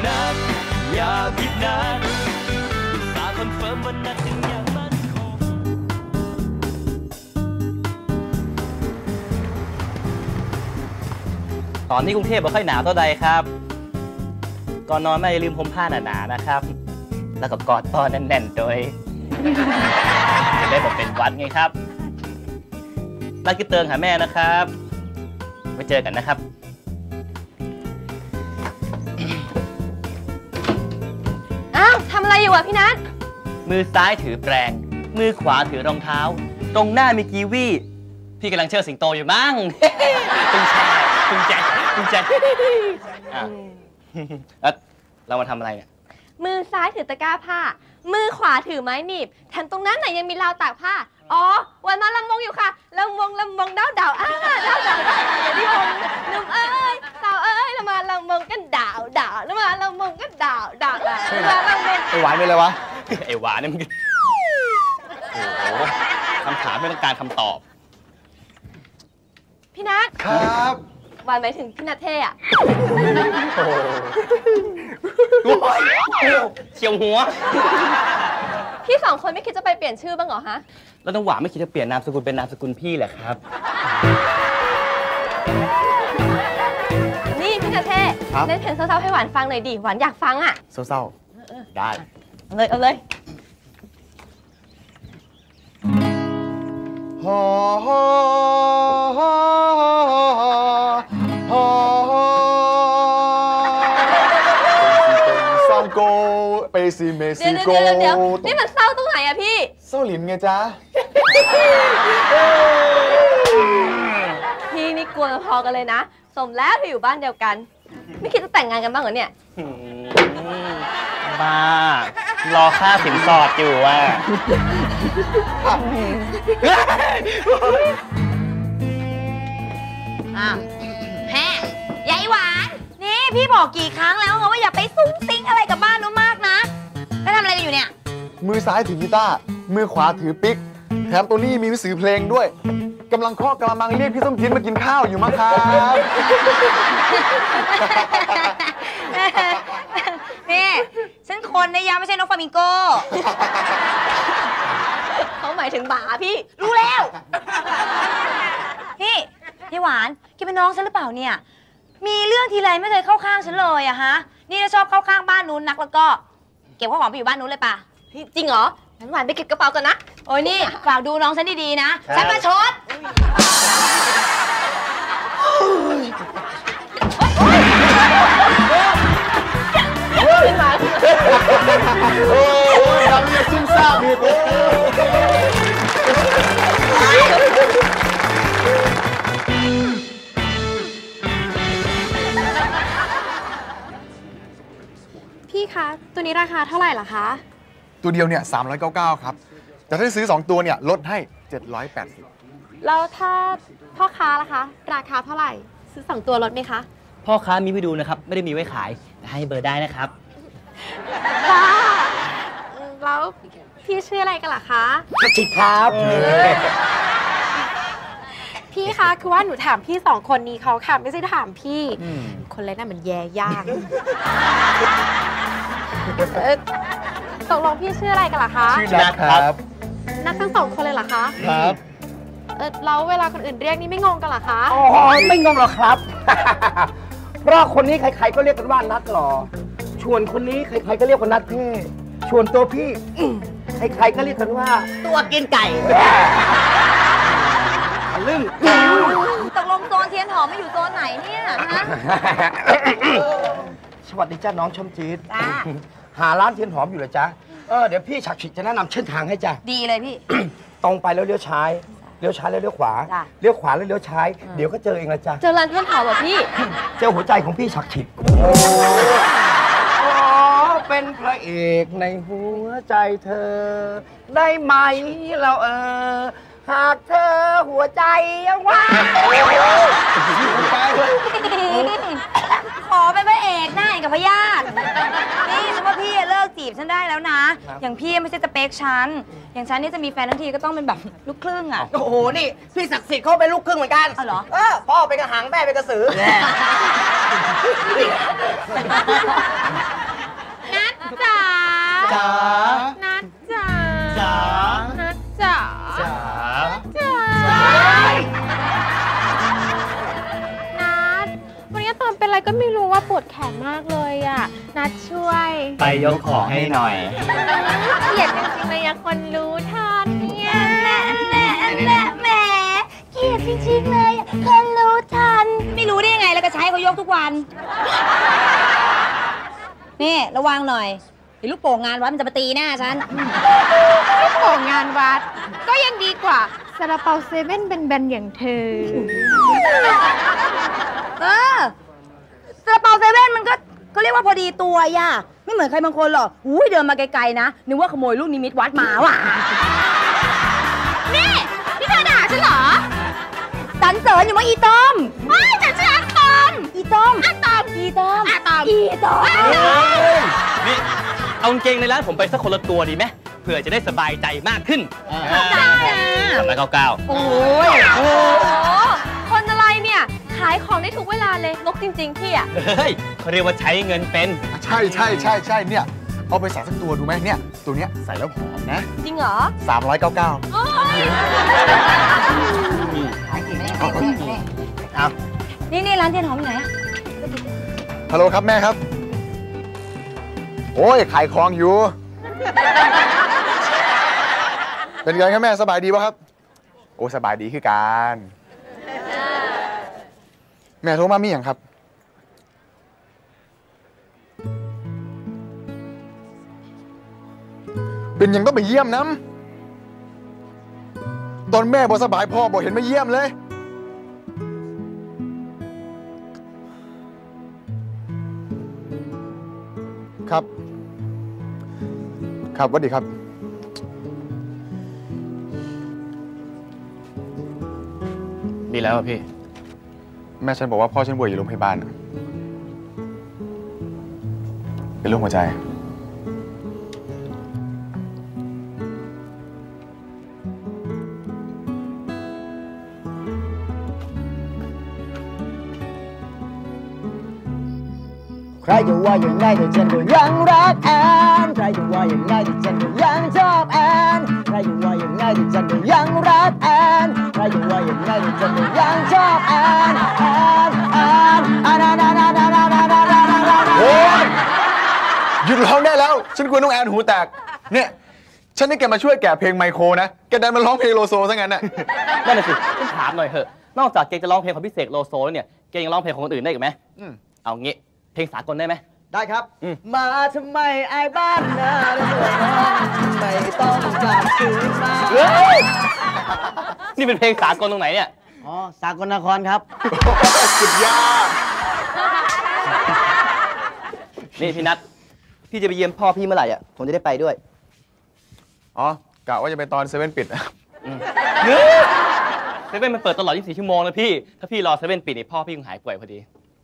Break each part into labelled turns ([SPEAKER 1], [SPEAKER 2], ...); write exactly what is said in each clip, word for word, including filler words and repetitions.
[SPEAKER 1] นัดอย่าผิดนัดอุตส่าห์คอนเฟิร์มวันนัดกันอย่างมั่นคงตอนนี้กรุงเทพไม่ค่อยหนาวเท่าใดครับก่อนนอนแม่อย่าลืมผมผ้าหนาๆนะครับแล้วก็กอดพ่อแน่นๆโดยจะได้บอกเป็นวัดไงครับรักกิ๊บเติงหาแม่นะครับไว้เจอกันนะครับ
[SPEAKER 2] อ้าวทำอะไรอยู่อ่ะพี่นัท
[SPEAKER 1] มือซ้ายถือแปรงมือขวาถือรองเท้าตรงหน้ามีกีวีพี่กำลังเชิดสิงโตอยู่มั้งคุณชายคุณแจ็คคุณแจ็คแล้วเรามาทำอะไรเนี่ย
[SPEAKER 2] มือซ้ายถือตะกร้าผ้ามือขวาถือไม้หนีบแถมตรงนั้นไหนยังมีราวตากผ้าอ๋อวันมาลำวงอยู่ค่ะลำวงลำวงดาวดาวอ้าดาวดาวเดี๋ยวที่วงหนุ่มเอ้ยสาวเอ้ยแล้วมาลำวงกันดาวดาวแล้วมาลำวงกันดาวดาวแล้วมาลำวง
[SPEAKER 3] ไอหวานเป็นอะไรวะ
[SPEAKER 1] ไอหวานเนี่ยมันโอ้โหคำถามไม่ต้องการคำตอบ
[SPEAKER 2] พี่นัท
[SPEAKER 3] ครับ
[SPEAKER 2] หวานหมายถึงพี่นัทเท่อะ
[SPEAKER 1] โอ้โหเฉียวหัว
[SPEAKER 2] พี่สองคนไม่คิดจะไปเปลี่ยนชื่อบ้างเหรอฮะ
[SPEAKER 1] แล้วน้องหวานไม่คิดจะเปลี่ยนนามสกุลเป็นนามสกุลพี่แหละครับ
[SPEAKER 2] นี่พี่นัทเท่เล่นเพลงเศร้าๆให้หวานฟังหน่อยดิหวานอยากฟังอะ
[SPEAKER 3] เศร้าๆได้
[SPEAKER 2] เอาเลยเอาเลย
[SPEAKER 3] ฮอฮอฮอฮอซังโกไปซีเมซิโก
[SPEAKER 2] เดี๋ยวเดี๋ยวนี่มันเศร้าตรงไหนอะพี่
[SPEAKER 3] เศร้าหลินไงจ๊ะ
[SPEAKER 2] พี่นี่กลัวพอกันเลยนะสมแล้วที่อยู่บ้านเดียวกันไม่คิดจะแต่งงานกันบ้างเหรอเนี่ย
[SPEAKER 1] บ้ารอค่าสินสอดอยู่ว่ะ
[SPEAKER 4] อ้าวแฮ่ยายหวานนี่พี่บอกกี่ครั้งแล้วว่าอย่าไปซุ่งซิงอะไรกับบ้านนู้นมากนะแล้วทำอะไรกันอยู่เนี่ย
[SPEAKER 3] มือซ้ายถือกีตาร์มือขวาถือปิ๊กแถมตัวนี้มีหนังสือเพลงด้วยกำลังเคาะกระมังเรียกพี่ส้มจินมากินข้าวอยู่มั้งครับ
[SPEAKER 4] นี่ฉันคนนะยาไม่ใช่นกฟลามิงโก
[SPEAKER 2] เขาหมายถึงหมาพี่
[SPEAKER 4] รู้แล้วพี่พี่หวานแกเป็นน้องฉันหรือเปล่าเนี่ยมีเรื่องทีไรไม่เคยเข้าข้างฉันเลยอะฮะนี่ถ้าชอบเข้าข้างบ้านนู้นนักแล้วก็เก็บข้าวของไปอยู่บ้านนู้นเลยป่ะ
[SPEAKER 2] จริงเหรองั้นหวานไปเก็บกระเป๋ากันนะ
[SPEAKER 4] โอ้ยนี่ฝากดูน้องฉันดีๆนะฉันมาชด
[SPEAKER 3] โอ้ยทำเนี่ยซุ่มซ่ามอีก
[SPEAKER 2] พี่คะตัวนี้ราคาเท่าไหร่ล่ะคะ
[SPEAKER 3] ตัวเดียวเนี่ยสามร้อยเก้าสิบเก้าครับแต่ถ้าซื้อสองตัวเนี่ยลดให้เจ็ดร้อยแปดสิบ
[SPEAKER 2] แล้วถ้าพ่อค้าล่ะคะราคาเท่าไหร่ซื้อสองตัวลดไหมคะ
[SPEAKER 1] พ่อค้ามีไว้ดูนะครับไม่ได้มีไว้ขายให้เบอร์ได้นะครับ
[SPEAKER 2] บ้าแล้วพี่ชื่ออะไรกันล่ะคะ
[SPEAKER 1] ชิดครับ
[SPEAKER 2] พี่คะคือว่าหนูถามพี่สองคนนี้เขาค่ะไม่ใช่ถามพี่คนเล่นน่ะมันแย่ยากตกลงพี่ชื่ออะไรกันล่ะคะ
[SPEAKER 3] ชื่อนัทครับ
[SPEAKER 2] นัททั้งสองคนเลยเหรอคะ
[SPEAKER 3] ครับ
[SPEAKER 2] เออแล้วเวลาคนอื่นเรียกนี่ไม่งงกันเหรอคะ
[SPEAKER 5] อ๋อไม่งงหรอกครับเพราะคนนี้ใครๆก็เรียกกันว่านัทหล่อชวนคนนี้ใครๆก็เรียกว่านัทเท่ชวนตัวพี่ใครๆก็เรียกกันว่า
[SPEAKER 4] ตัวกินไก่
[SPEAKER 5] ลึ่ง
[SPEAKER 4] ตกลงโซนเทียนหอมไม่อยู่โซนไหนเนี่ยฮะ
[SPEAKER 5] สวัสดีจ้าน้องชมจีดหาร้านเทียนหอมอยู่เลยจ้าเออเดี๋ยวพี่ฉักฉิดจะแนะนำเส้นทางให้จ้า
[SPEAKER 4] ดีเลยพี่
[SPEAKER 5] ตรงไปแล้วเลี้ยวซ้ายเลี้ยวซ้ายแล้วเลี้ยวขวาเลี้ยวขวาแล้วเลี้ยวซ้ายเดี๋ยวก็เจอเองละจ้า
[SPEAKER 2] เจอร้านเทียนหอมเหรอพี่
[SPEAKER 5] เจอหัวใจของพี่ฉักฉิดเป็นพระเอกในหัวใจเธอได้ไหมเราเออหากเธอหัวใจยังว่าง
[SPEAKER 4] ขอเป็นพระเอกหน้ากับพญาตินี่ฉันว่าพี่เลิกจีบฉันได้แล้วนะอย่างพี่ไม่ใช่สเปคฉันอย่างฉันนี่จะมีแฟนทั้งทีก็ต้องเป็นแบบลูกครึ่งอ่ะ
[SPEAKER 5] โอ้โหนี่พี่ศักดิ์สิทธิ์เขาเป็นลูกครึ่งเหมือนกัน
[SPEAKER 4] อ๋อเหรอ
[SPEAKER 5] เออพ่อเป็นกระหังแม่เป็นกระสือ
[SPEAKER 1] จ๋า
[SPEAKER 2] นัดจ๋า
[SPEAKER 1] จ๋า
[SPEAKER 2] นัดจ๋า
[SPEAKER 1] จ๋า
[SPEAKER 2] จ๋านัดวันนี้ตอนเป็นอะไรก็ไม่รู้ว่าปวดแขนมากเลยอ่ะนัดช่วย
[SPEAKER 1] ไปยกของให้หน่อย
[SPEAKER 2] เกลียดจริงๆเลยอะคนรู้ทันเนี่ย
[SPEAKER 4] แหมเกลียดจริงๆเลยคนรู้ทัน ไม่รู้ได้ยังไงแล้วก็ใช้เขายกทุกวัน นี่ระวังหน่อยเดี๋ยวลูกโป่งงานวัดมันจะมาตีหน้าฉัน
[SPEAKER 2] ไม่โผล่งานวัด ก็ยังดีกว่าซาลาเปาเซเว่นแบนๆอย่างเธอ
[SPEAKER 4] เออซาลาเปาเซเว่นมันก็ก็เรียกว่าพอดีตัวย่าไม่เหมือนใครบางคนหรอกอุ้ยเดินมาไกลๆนะนึกว่าขโมยลูกนิมิตวัดมาว่ะ
[SPEAKER 2] นี่นี่เธอด่าฉันเหรอ
[SPEAKER 4] สันเสริญอยู่ว่าอีต้อม
[SPEAKER 2] ไม่แต่ฉันอันตอม
[SPEAKER 4] อีต้อม
[SPEAKER 2] อันตอม
[SPEAKER 4] อีต้อม
[SPEAKER 2] อันตอม
[SPEAKER 4] อีต้อม
[SPEAKER 1] นี่ เอากางเกงในร้านผมไปสักคนละตัวดีไหมเพื่อจะได้สบายใจมากขึ้น
[SPEAKER 2] จ้า
[SPEAKER 1] สามร้อยเก้าเก้า
[SPEAKER 4] โอ้ย
[SPEAKER 2] โอ้โหคนอะไรเนี่ย ขายของได้ทุกเวลาเลยงกจริงๆพี่อะ
[SPEAKER 1] เฮ้ยเขาเรียกว่าใช้เงินเป็น
[SPEAKER 3] ใช่ใช่ใช่ใช่เนี่ย เอาไปใส่สักตัวดูไหมเนี่ย ตัวเนี้ยใส่แล้วหอมนะ
[SPEAKER 2] จริงเหรอ
[SPEAKER 3] สามร้อยเก้าเก้า
[SPEAKER 2] โอ้ย
[SPEAKER 1] เอา
[SPEAKER 4] นี่นี่ร้านเทียนหอมอยู่ไหนอะ
[SPEAKER 3] ฮัลโหลครับแม่ครับ โอ้ยขายของอยู่ เป็นไงครับแม่สบายดีป่ะครับ โอ้สบายดีคือการแม่โทรมามีอย่างครับ เป็นยังต้องไปเยี่ยมน้ำตอนแม่บ่สบายพ่อบ่เห็นมาเยี่ยมเลย ครับ ครับสวัสดีครับ
[SPEAKER 1] ดีแล้วอะพี่
[SPEAKER 3] แม่ฉันบอกว่าพ่อฉันป่วยอยู่โรงพยาบาลน่ะเป็นโรคหัวใจ
[SPEAKER 5] ใครจะว่าอย่างไรแต่ฉันก็ยังรักแอนใครจะว่าอย่างไรแต่ฉันก็ยังชอบแอนใครจะว่าอย่างไรแต่ฉันก็ยังรักแอนใครจะว่าอย่างไรแต่ฉันก็ยังชอบแอนแอนแอนอานานานานานานานานานานา
[SPEAKER 3] โอ้ยหยุดร้องได้แล้ว ฉันกลัวน้องแอนหูแตก เนี่ย ฉันนี่แกมาช่วยแกะเพลงไมโครนะ แกดันมาร้องเพลงโลโซซะงั้นน่ะ
[SPEAKER 1] นั่นน่ะสิฉันถามหน่อยเถอะ นอกจากเกงจะร้องเพลงของพี่เสกโลโซแล้วเนี่ย เกงยังร้องเพลงของคนอื่นได้อีกไหม
[SPEAKER 3] อืม
[SPEAKER 1] เอางี้ เพลงสากลได้ไหม
[SPEAKER 5] ได้ครับ
[SPEAKER 1] อืม
[SPEAKER 5] มาทำไมไอ้บ้านนาไม่ต้องกลับคืนมา
[SPEAKER 1] เฮ้ย นี่เป็นเพลงสากลตรงไหนเนี่ย
[SPEAKER 5] อ๋อสากลนครครับ
[SPEAKER 3] สุดยอด
[SPEAKER 1] นี่พี่นัท พี่จะไปเยี่ยมพ่อพี่เมื่อไหร่อ่ะ ผมจะได้ไปด้วย
[SPEAKER 3] อ๋อกะว่าจะไปตอนเซเว่นปิด
[SPEAKER 1] เซเว่นมันเปิดตลอดยี่สิบสี่ชั่วโมงนะพี่ ถ้าพี่รอเซเว่นปิดนี่พ่อพี่คงหายป่วยพอดี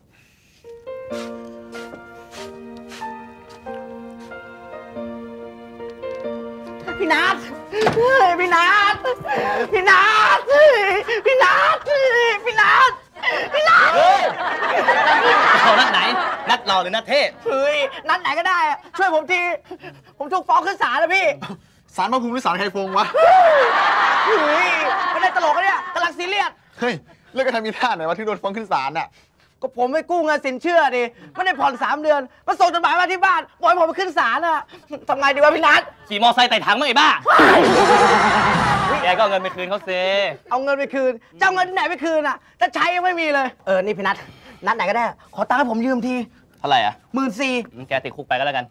[SPEAKER 5] พี่นัทเฮ้ยพี่นัทพี่นัทเฮ้ยพี่นัทเฮ้ยพี่นัทพี่นัท
[SPEAKER 1] เอานัดไหน นัดรอหรือนัดเทศ
[SPEAKER 5] เฮ้ยนัดไหนก็ได้อะช่วยผมที ผมถูกฟ้องขึ้นศาลแล้วพี่
[SPEAKER 3] สารพระภูมิหรือสารไคฟงวะ
[SPEAKER 5] เฮ้ยไม่ได้ตลกนะเนี่ยกำลังซีเรียส
[SPEAKER 3] เฮ้ย เลิกกันทำมีท่าหน่อยว่าที่โดนฟ้องขึ้นศาลน่ะ
[SPEAKER 5] ก็ผมไปกู้เงินสินเชื่อดิไม่ได้ผ่อนสามเดือนมาส่งจดหมายมาที่บ้านบอกให้ผมไปขึ้นศาลอะทำไงดีวะพี่นัท
[SPEAKER 1] ขี่มอไซค์ไต่ถังมาไอ้บ้า แกก็เอาเงินไปคืนเขาเซ
[SPEAKER 5] เอาเงินไปคืนเจ้าเงินที่ไหนไปคืนอะจะใช้ยังไม่มีเลยเออนี่พี่นัทนัดไหนก็ได้ขอตังค์ให้ผมยืมที
[SPEAKER 1] เท่าไหร่อ่ะ
[SPEAKER 5] หมื่นสี่
[SPEAKER 1] งั้นแกติดคุกไปก็แล้วกัน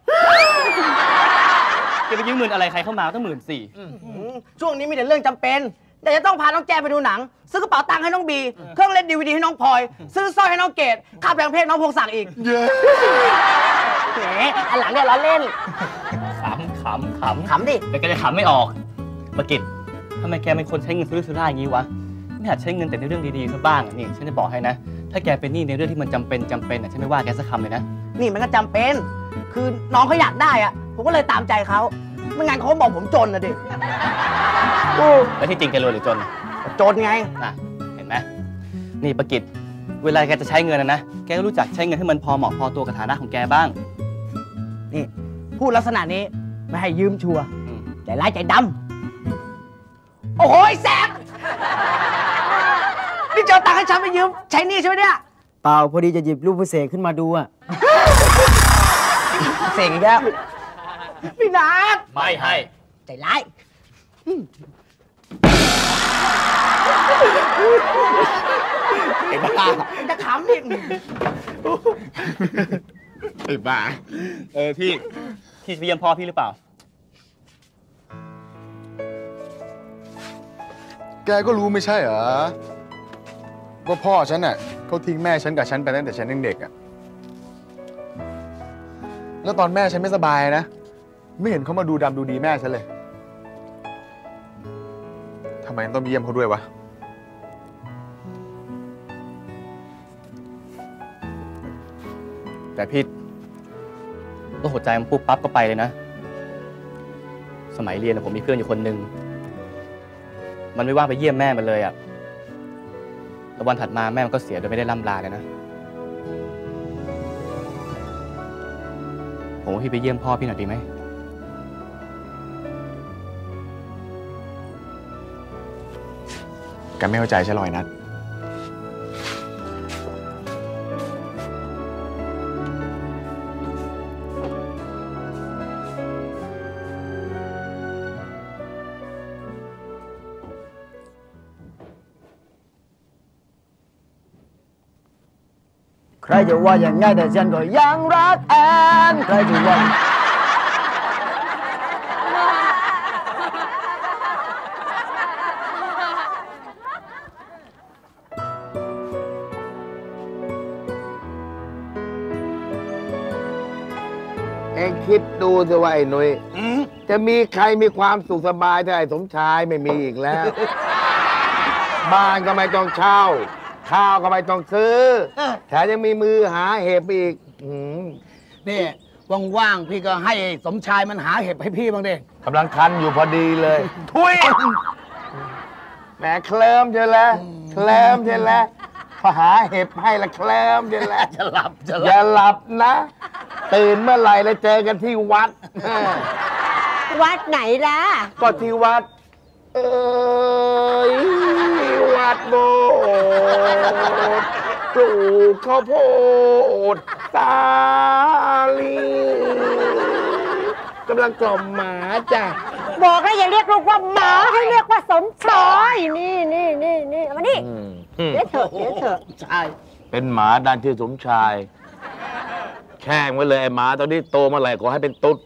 [SPEAKER 1] แกไปยืมเงินอะไรใครเข้ามาตั้งหมื่นสี่
[SPEAKER 5] ช่วงนี้มีแต่เรื่องจำเป็นแต่จะต้องพาน้องแจไปดูหนัง ซื้อกระเป๋าตังค์ให้น้องบี เครื่องเล่นดีวีดีให้น้องพลอย ซื้อสร้อยให้น้องเกดค่าแปลงเพศน้องพงศักดิ์อีก
[SPEAKER 3] เย้
[SPEAKER 5] แหมอันหลังเนี่ยล้อเล่น
[SPEAKER 1] ขำขำขำ
[SPEAKER 5] ขำดิ
[SPEAKER 1] แต่แกจะขำไม่ออกประกิตทำไมแกเป็นคนใช้เงินซื้อซื้อได้อย่างนี้วะ ไม่หัดใช้เงินแต่ในเรื่องดีๆซะบ้างอะนี่ ฉันจะบอกให้นะ ถ้าแกเป็นหนี้ในเรื่องที่มันจำเป็นจำเป็นอ่ะฉันไม่ว่าแกสักคำเลยนะ
[SPEAKER 5] นี่มันก็จำเป็น คือน้องเขาอยากได้อะผมก็เลยตามใจเขาไม่งั้นเขาบอกผมจนนะดิโอ้
[SPEAKER 1] แล้วที่จริงแกรวยหรือจน
[SPEAKER 5] จนไง
[SPEAKER 1] น่ะ เห็นไหมนี่ประกิตเวลาแกจะใช้เงินนะนะ แกก็รู้จักใช้เงินให้มันพอเหมาะพอตัวกับฐานะของแกบ้าง
[SPEAKER 5] นี่พูดลักษณะนี้ไม่ให้ยืมชัวร์
[SPEAKER 1] อืม
[SPEAKER 5] ใจร้ายใจดำโอ้โหแสบนี่เจ้าตังค์ให้ฉันไปยืมใช้หนี่ใช่ไหมเนี่ยเปล่าพอดีจะหยิบรูปพิเศษขึ้นมาดูอะเสียงแล้วพี่นัท
[SPEAKER 1] ไม่ให้
[SPEAKER 5] ใจร้ายไอ้บ้าจะขำดิ
[SPEAKER 3] ไอ้บ้า
[SPEAKER 1] เออพี่ พี่จะไปเยี่ยมพ่อพี่หรือเปล่า
[SPEAKER 3] แกก็รู้ไม่ใช่เหรอว่าพ่อฉันน่ะเขาทิ้งแม่ฉันกับฉันไปตั้งแต่ฉันยังเด็กอะแล้วตอนแม่ฉันไม่สบายนะ ไม่เห็นเขามาดูดำดูดีแม่ฉันเลยทำไมต้องไปเยี่ยมเขาด้วยวะ
[SPEAKER 1] แต่พี่ก็หัวใจมันปุ๊บปั๊บก็ไปเลยนะ สมัยเรียนผมมีเพื่อนอยู่คนหนึ่งมันไม่ว่างไปเยี่ยมแม่มันเลยอะแล้ววันถัดมาแม่มันก็เสียโดยไม่ได้ล่ำลาเลยนะ ผมว่าพี่ไปเยี่ยมพ่อพี่หน่อยดีไหม
[SPEAKER 3] แกไม่เข้าใจฉันหรอกไอ้นัท
[SPEAKER 5] ใครจะว่าอย่างไงแต่ฉันก็ยังรักแอนใครจะว่า
[SPEAKER 6] เองคิดดูสิว่าไอ้หนุ่ยจะมีใครมีความสุขสบายเท่าไอ้สมชายไม่มีอีกแล้ว บ้านก็ไม่ต้องเช่า ข้าวก็ไม่ต้องซื้อแถมยังมีมือหาเห็บอีกอืม
[SPEAKER 5] นี่ว่างๆพี่ก็ให้สมชายมันหาเห็บให้พี่บ้างดิ
[SPEAKER 6] กำลังคันอยู่พอดีเลยทุยแหมเคลิ้มเชียวแล้วเคลิ้มเชียวแล้วพอหาเห็บให้ละเคลิ้มเชียวแล้ว
[SPEAKER 5] จะหลับจะห
[SPEAKER 6] อ
[SPEAKER 5] ลั
[SPEAKER 6] ย่า
[SPEAKER 5] บ
[SPEAKER 6] หลับนะ ตื่นเมื่อไหร่แล้วเจอกันที่วัด
[SPEAKER 7] วัดไหนล่ะ
[SPEAKER 6] ก็ที่วัด เอ้ยวัดโบสถ์ปลูกข้าวโพดสาลีกำลังกล่อมหมาจ้ะ
[SPEAKER 7] บอกแล้วอย่าเรียกลูกว่าหมาให้เรียกว่าสมชายนี่นี่นี่นี่เอามานี่เดี๋ยวเถอะเดี๋ยวเถอะ
[SPEAKER 5] ใช่
[SPEAKER 6] เป็นหมาดันที่สมชาย แข่งไว้เลยไอ้หมาตอนนี้โตเมื่อไหร่ขอให้เป็นตุ๊ด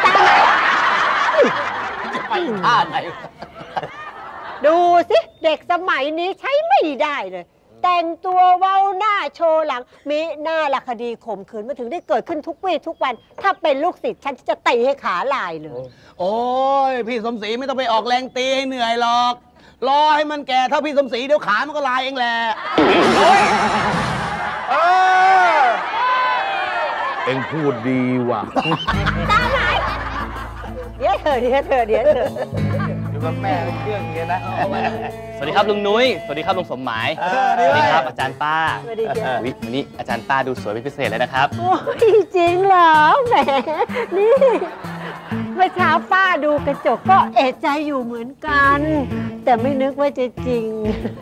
[SPEAKER 5] จะไปท่าไหน
[SPEAKER 7] ดูสิเด็กสมัยนี้ใช้ไม่ได้เลย แต่งตัวเว้าหน้าโชว์หลังมีหน้าละคดีข่มขืนมาถึงได้เกิดขึ้นทุกวี่ทุกวัน ถ้าเป็นลูกศิษย์ฉันจะตีให้ขาลายเลย
[SPEAKER 5] โอ้ยพี่สมศรีไม่ต้องไปออกแรงตีให้เหนื่อยหรอก รอให้มันแก่เท่าพี่สมศรีเดี๋ยวขามันก็ลายเองแหละเออ
[SPEAKER 6] เอ็งพูดดีว่ะ
[SPEAKER 7] เดี๋ยวเถอะเดี๋ยวเถอะเดี๋ยวเถอะ
[SPEAKER 5] อยู่กับแม่เป็นเครื่องเงี้ยนะ
[SPEAKER 1] สวัสดีครับลุงนุ้ย สวัสดีครับลุงสมหมาย
[SPEAKER 5] เออ
[SPEAKER 1] สวัสดีครับอาจารย์ป้า
[SPEAKER 7] สวัสดีจ้ะ
[SPEAKER 1] วิวันนี้อาจารย์ป้าดูสวยเป็นพิเศษเลยนะครับ
[SPEAKER 7] โอ้ยจริงเหรอแหมนี่เมื่อเช้าป้าดูกระจกก็เอะใจอยู่เหมือนกัน แต่ไม่นึกว่าจะจริง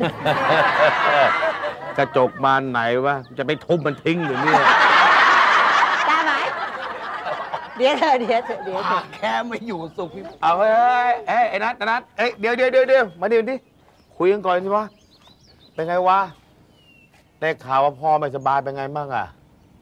[SPEAKER 6] กระจกบานไหนวะจะไปทุบมันทิ้งหรือเนี่ย
[SPEAKER 7] ตาไหมเดี๋ยวเถอะเดี๋ยวเถอะเดี๋ยวเถอะ
[SPEAKER 5] แค่ไม่อยู่สุขพี่
[SPEAKER 6] เอาเฮ้ยเฮ้ยไอ้นัทไอ้นัทเอ้ยเดี๋ยวเดี๋ยวเดี๋ยวเดี๋ยวมาเดี๋ยวดิคุยกันก่อนสิวะเป็นไงวะได้ข่าวว่าพ่อไม่สบายเป็นไงบ้างอะ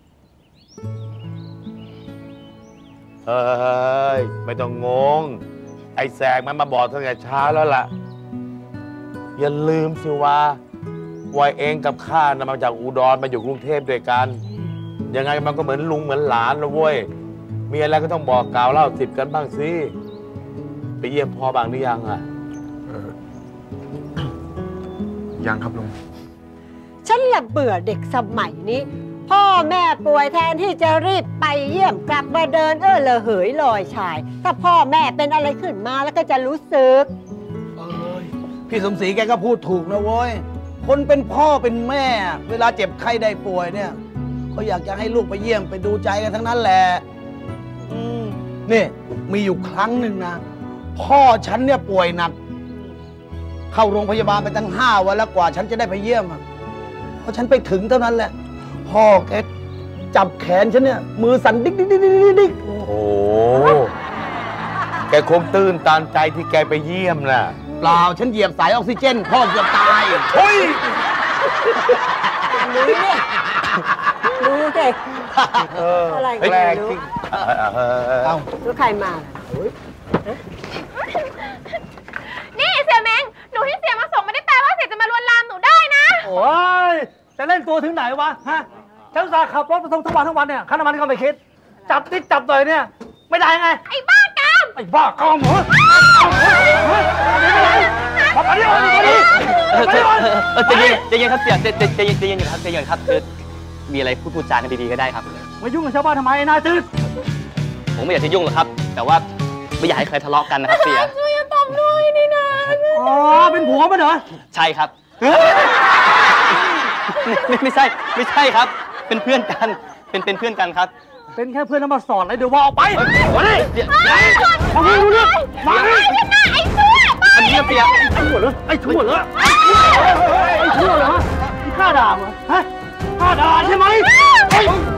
[SPEAKER 6] เฮ้ยไม่ต้องงง ไอ้แสกมันมาบอกตั้งแต่เช้าแล้วล่ะ อย่าลืมสิว่าว่าเองกับข้านะมาจากอุดรมาอยู่กรุงเทพด้วยกัน ยังไงมันก็เหมือนลุงเหมือนหลานนะเว้ยมีอะไรก็ต้องบอกกล่าวเล่าสิบกันบ้างสิไปเยี่ยมพ่อบางหรือยังอะ
[SPEAKER 3] ยังครับลุง
[SPEAKER 7] ฉันละเบื่อเด็กสมัยนี้ พ่อแม่ป่วยแทนที่จะรีบไปเยี่ยมกลับมาเดินเออละเหยลอยชาย ถ้าพ่อแม่เป็นอะไรขึ้นมาแล้วก็จะรู้สึก
[SPEAKER 5] เอ้ยพี่สมศรีแกก็พูดถูกนะเว้ย คนเป็นพ่อเป็นแม่ เวลาเจ็บไข้ได้ป่วยเนี่ยเขาอยากจะให้ลูกไปเยี่ยมไปดูใจกันทั้งนั้นแหละอืมนี่
[SPEAKER 8] มีอยู่ครั้งหนึ่งนะ พ่อฉันเนี่ยป่วยหนัก เข้าโรงพยาบาลไปตั้งห้าวันแล้วกว่าฉันจะได้ไปเยี่ยมอะพอฉันไปถึงเท่านั้นแหละ พ่อแกจับแขนฉันเนี่ย มือสั่นดิ๊กดิ๊กดิ๊กดิ๊กดิ๊ก
[SPEAKER 6] โอ้โห แกคงตื้นตันใจที่แกไปเยี่ยมน่ะ
[SPEAKER 8] เปล่าฉันเหยียบสายออกซิเจน พ่อเกือบตาย
[SPEAKER 6] เฮ้ย
[SPEAKER 7] รู้เนี่ยรู้สิ
[SPEAKER 6] เออ
[SPEAKER 7] อะไรก็
[SPEAKER 6] แปล
[SPEAKER 7] ไม่
[SPEAKER 6] ก
[SPEAKER 7] รู้
[SPEAKER 6] จริงเออเออเออ
[SPEAKER 8] เอ้า
[SPEAKER 7] รู้ใครมา
[SPEAKER 2] นี่เสียเม้งหนูที่เสียมาส่งไม่ได้แปลว่าเสียจะมาลวนลามหนูได้นะ
[SPEAKER 5] โอ้ยจะเล่นตัวถึงไหนวะ ฮะ ฉันอุตสาห์ขับรถมาทั้งทั้งวันทั้งวันเนี่ยค่าน้ำมันก็ไม่คิด จับนิดจับหน่อยเนี่ย ไม่ได้ไง
[SPEAKER 2] ไอ้บ้ากาม
[SPEAKER 5] ไอ้บ้ากามเหรอขับไปดิขับไปดิ
[SPEAKER 1] เออเออเออใจเย็นใจเย็นครับเสียใจใจใจเย็นใจเย็นครับใจเย็นครับคือมีอะไรพูดพูดจากันดีๆก็ได้ครับ
[SPEAKER 5] มายุ่งกับชาวบ้านทำไมนายจืด
[SPEAKER 1] ผมไม่อยากจะยุ่งหรอกครับ แต่ว่าไม่อยากให้ใครทะเลาะกันนะครับเสีย
[SPEAKER 2] ช่วยตบหน่อยนี่นะ
[SPEAKER 5] อ๋อ เป็นผัวมันเหรอ
[SPEAKER 1] ใช่ครับไม่ไม่ใช่ไม่ใช่ครับ เป็นเพื่อนกันเป็นเป็นเพื่อนกันครับ
[SPEAKER 5] เป็นแค่เพื่อนแล้วมาสอนอะไรเดี๋ยวว่าออกไป
[SPEAKER 1] มาดิเดี๋ยวเดี๋ยว
[SPEAKER 5] มาดิดูเนี่ยมาดิ
[SPEAKER 2] ไอ้ชั่ว
[SPEAKER 1] อันนี้เสีย
[SPEAKER 5] ไอ้ชั่วเหรอไอ้ชั่วเหรอไอ้ชั่วเหรอที่ฆ่าด่าเหรอฮะฆ่าด่าใช่ไหมเฮ้ย